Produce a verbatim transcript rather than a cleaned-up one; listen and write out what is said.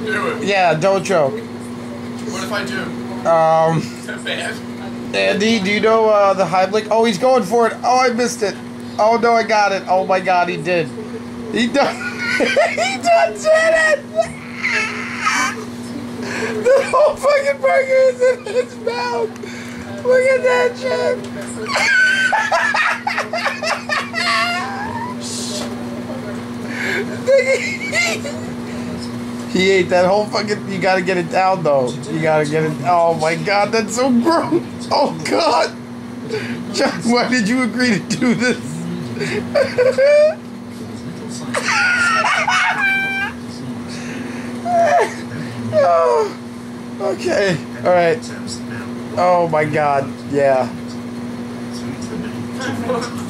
do it. Yeah, don't choke. What if I do? Um, Is that bad? Andy, do you know uh, the Heimlich? Oh, he's going for it. Oh, I missed it. Oh, no, I got it. Oh, my God, he did. He done, he done did it! The whole fucking burger is in his mouth. Look at that shit. He ate that whole fucking. You gotta get it down though. You gotta get it. Oh my God, that's so gross. Oh God, John, why did you agree to do this? Oh, okay, all right. Oh my God, yeah.